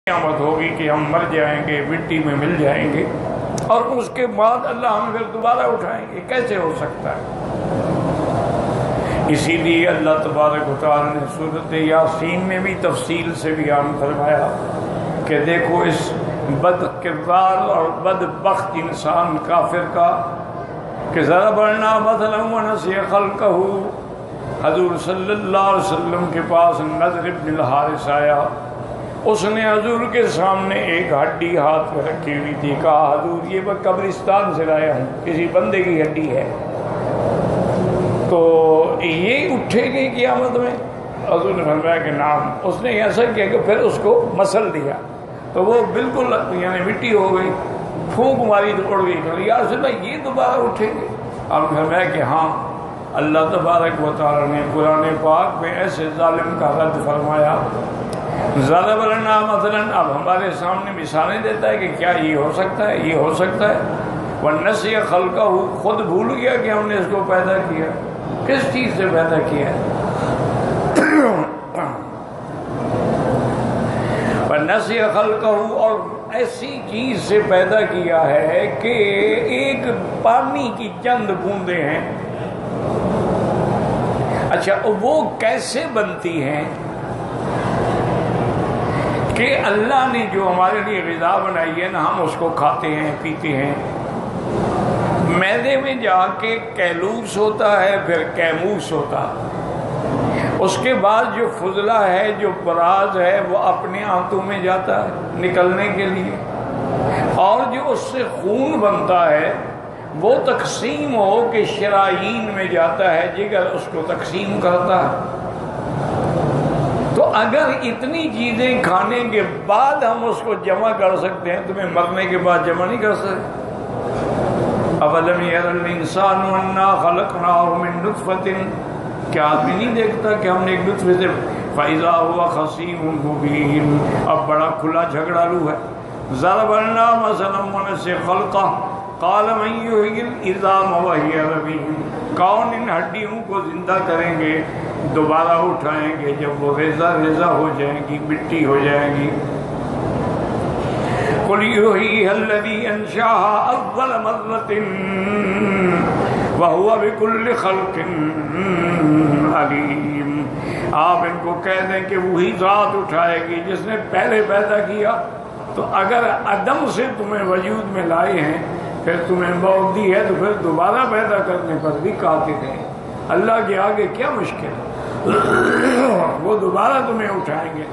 قیامت ہوگی کہ ہم مر جائیں گے، مٹی میں مل جائیں گے اور اس کے بعد اللہ ہمیں پھر دوبارہ اٹھائیں گے، کیسے ہو سکتا ہے؟ اسی لیے اللہ تبارک و تعالی نے سورۃ یاسین میں بھی تفصیل سے بیان فرمایا کہ دیکھو اس بد کردار اور بدبخت انسان کافر کا کہ ضربنا مثلا ونسی خلقہ، حضور صلی اللہ علیہ وسلم کے پاس نضر بن الحارث آیا، اس نے حضور کے سامنے ایک ہڈی ہاتھ میں رکھی ہوئی تھی، کہا حضور یہ میں قبرستان سے لایا ہوں، کسی بندے کی ہڈی ہے، تو یہ اٹھے گی قیامت میں؟ حضور نے فرمایا کہ نام۔ اس نے ایسا کیا کہ پھر اس کو مسل دیا تو وہ بالکل یعنی مٹی ہو گئی، پھونک ماری تو اڑ گئی۔ یا رسول اللہ یہ دوبارہ اٹھیں گے؟ آپ نے فرمایا کہ ہاں، اللہ تبارک و تعالی نے قرآن پاک میں ایسے ظالم کا رد فرمایا، ضرب لنا مثلا، اب ہمارے سامنے مثالیں دیتا ہے کہ کیا یہ ہو سکتا ہے، یہ ہو سکتا ہے۔ ونسی خلقہ، خود بھول گیا کہ ہم نے اس کو پیدا کیا، کس چیز سے پیدا کیا ہے؟ ونسی خلقہ، اور ایسی چیز سے پیدا کیا ہے کہ ایک پانی کی چند بوندیں ہیں۔ اچھا وہ کیسے بنتی ہیں؟ کہ اللہ نے جو ہمارے لیے غذا بنائی ہے نا، ہم اس کو کھاتے ہیں پیتے ہیں، معدے میں جا کے کیلوس ہوتا ہے، پھر کیموس ہوتا ہے، اس کے بعد جو فضلہ ہے، جو براز ہے، وہ اپنے آنتوں میں جاتا ہے نکلنے کے لیے، اور جو اس سے خون بنتا ہے وہ تقسیم ہو کے شرائین میں جاتا ہے، جگر اس کو تقسیم کرتا ہے۔ تو اگر اتنی چیزیں کھانے کے بعد ہم اس کو جمع کر سکتے ہیں، تمہیں مرنے کے بعد جمع نہیں کر سکتے؟ اولم یری الانسان انا خلقناه من نطفة، کیا آدمی نہیں دیکھتا کہ ہم نے ایک نطفے سے فاذا هو خصیم مبین، اب بڑا کھلا جھگڑالو ہے۔ ضرب لنا مثلا ونسی خلقہ، قال من یحیی العظام وہی رمیم، کون ان ہڈیوں کو زندہ کریں گے، دوبارہ اٹھائیں گے جب وہ ریزہ ہو جائیں گی، مٹی ہو جائیں گی؟ قل یحییھا الذی انشأھا اول مرۃ وہو بکل خلق علیم، آپ ان کو کہہ دیں کہ وہی ذات اٹھائے گی جس نے پہلے پیدا کیا۔ تو اگر عدم سے تمہیں وجود میں لائے ہیں، پھر تمہیں موت دی ہے، تو پھر دوبارہ پیدا کرنے پر بھی قادر ہے۔ اللہ کے آگے کیا مشکل ہے، وہ دوبارہ تمہیں اٹھائیں گے۔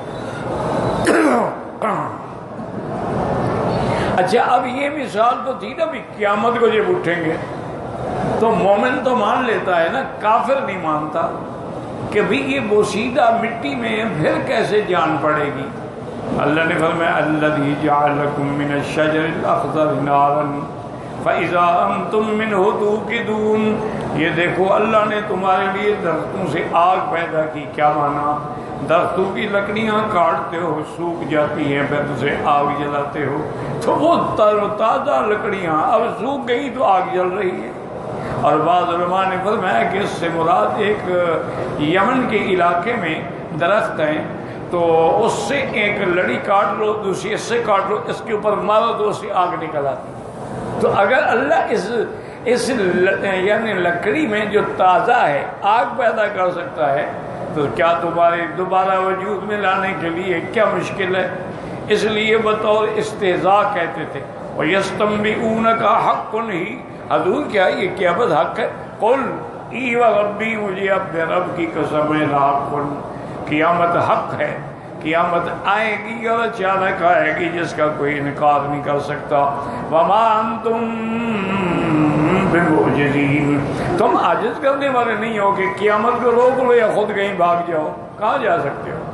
اچھا اب یہ مثال تو تھی نا بھی قیامت کو جب اٹھیں گے تو مومن تو مان لیتا ہے نا، کافر نہیں مانتا کہ بھی یہ بوسیدہ مٹی میں پھر کیسے جان پڑے گی۔ اللہ نے فرمایا الذی جعل لکم من الشجر الاخضر نارا فاذا انتم منہ توقدون، یہ دیکھو اللہ نے تمہارے لیے درختوں سے آگ پیدا کی۔ کیا مانا؟ درختوں کی لکڑیاں کاٹتے ہو، سوکھ جاتی ہیں، پھر اسے آگ جلاتے ہو، تو وہ تازہ لکڑیاں اب سوکھ گئی تو آگ جل رہی ہے۔ اور بعض علماء نے فرمایا کہ اس سے مراد ایک یمن کے علاقے میں درخت ہیں، تو اس سے ایک لڑی کاٹ لو، دوسری اس سے کاٹ لو، اس کے اوپر مارو تو اس سے آگ نکل آتی۔ تو اگر اللہ اس یعنی لکڑی میں جو تازہ ہے آگ پیدا کر سکتا ہے، تو کیا تمہارے دوبارہ وجود میں لانے کے لیے کیا مشکل ہے؟ اس لیے بطور استہزاء کہتے تھے وَيَسْتَنبِئُونَكَ حَقٌّ ہی، حضور کیا یہ قیامت حق ہے؟ قُلْ ای وَرَبِّی، مجھے اپنے رب کی قسم ہے، لَحَقٌّ، قیامت حق ہے، قیامت آئے گی اور اچانک آئے گی جس کا کوئی انکار نہیں کر سکتا۔ وَمَا أَنْتُمْ بِمُعْجِزِينَ، تم عاجز کرنے والے نہیں ہو کہ قیامت کو روک لو یا خود کہیں بھاگ جاؤ، کہاں جا سکتے ہو؟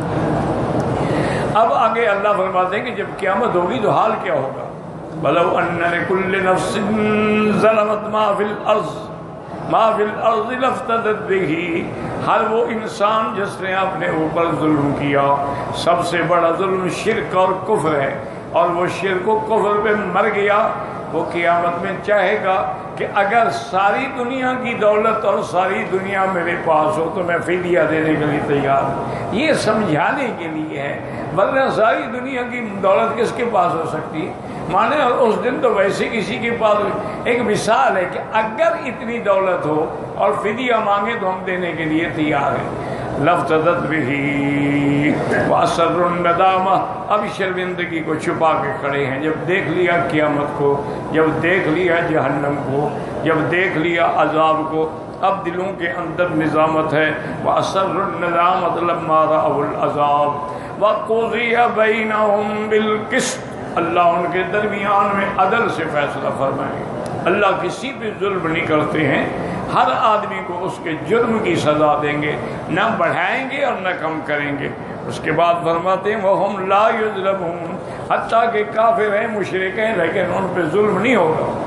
اب آگے اللہ فرماتے ہیں کہ جب قیامت ہوگی تو حال کیا ہوگا؟ وَلَوْ أَنَّ لِكُلِّ نَفْسٍ ظَلَمَتْ مَا فِي الْأَرْضِ لَافْتَدَتْ بِهِ، ہر وہ انسان جس نے اپنے اوپر ظلم کیا، سب سے بڑا ظلم شرک اور کفر ہے، اور وہ شرک و کفر پہ مر گیا، وہ قیامت میں چاہے گا کہ اگر ساری دنیا کی دولت اور ساری دنیا میرے پاس ہو تو میں فدیہ دینے کے لیے تیار ہوں۔ یہ سمجھانے کے لیے ہے، ورنہ ساری دنیا کی دولت کس کے پاس ہو سکتی ہے؟ مانے اس دن تو ویسے کسی کے پاس ایک مثال ہے کہ اگر اتنی دولت ہو اور فدیہ مانگے تو ہم دینے کے لیے تیار ہیں. لفتدت بہی واسر الندامہ. اب شرمندگی کو چھپا کے کھڑے ہیں. جب دیکھ لیا قیامت کو، جب دیکھ لیا جہنم کو، جب دیکھ لیا عذاب کو، اب دلوں کے اندر نظامت ہے. واسر الندامۃ لما رأوا العذاب وقضی بینہم بالقسط. اللہ ان کے درمیان میں عدل سے فیصلہ فرمائے گا. اللہ کسی پہ ظلم نہیں کرتے ہیں. ہر آدمی کو اس کے جرم کی سزا دیں گے، نہ بڑھائیں گے اور نہ کم کریں گے. اس کے بعد فرماتے ہیں وَهُمْ لَا يُظْلَمُونَ. حتیٰ کہ کافر ہیں، مشرک ہیں، لیکن ان پہ ظلم نہیں ہوگا.